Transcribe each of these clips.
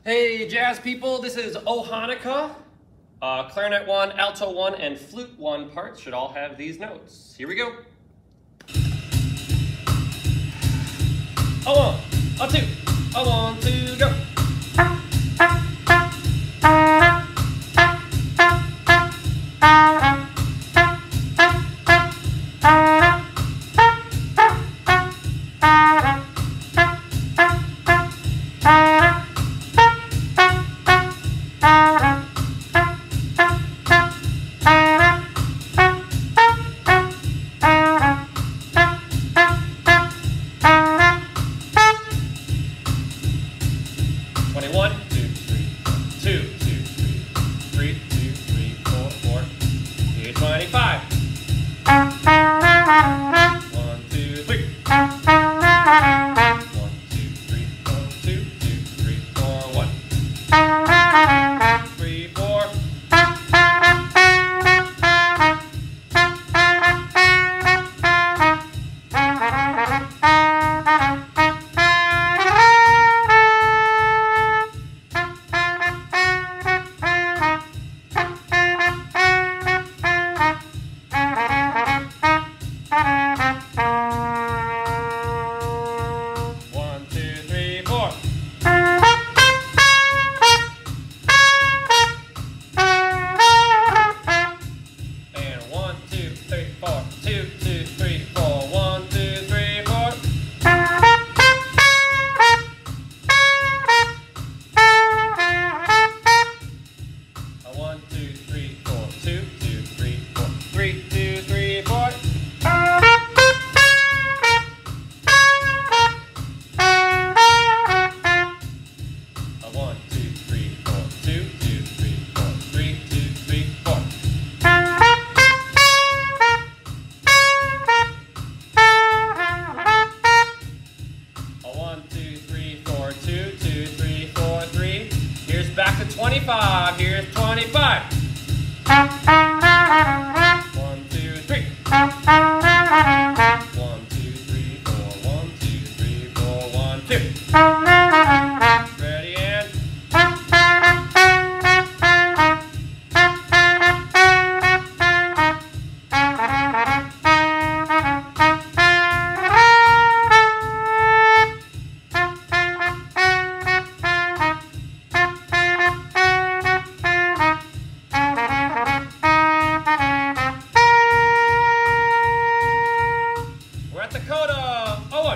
Hey jazz people, this is O Hanukkah. Clarinet 1, alto 1, and flute 1 parts should all have these notes. Here we go. A 1, a 2, a 1, 2, go. One, two, three, 2, 2, 3, 3, 2, 3, 4, 4. Here's 25. 1, 2, 3. 1, 2, 3, 4, 2, 2, 3, 4, 1. 3, 4. Back to 25. Here's 25. 1, 2, 3. 1, 2, 3, 4. 1, 2, 3, 4. 1, 2. Ready and. Dakota, Owen.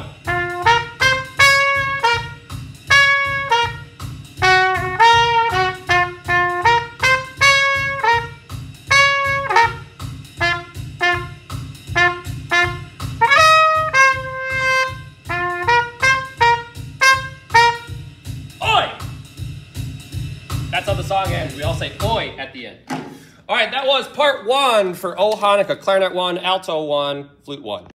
Oi! That's how the song ends. We all say oi at the end. All right, that was part 1 for O Hanukkah, Clarinet 1, Alto 1, Flute 1.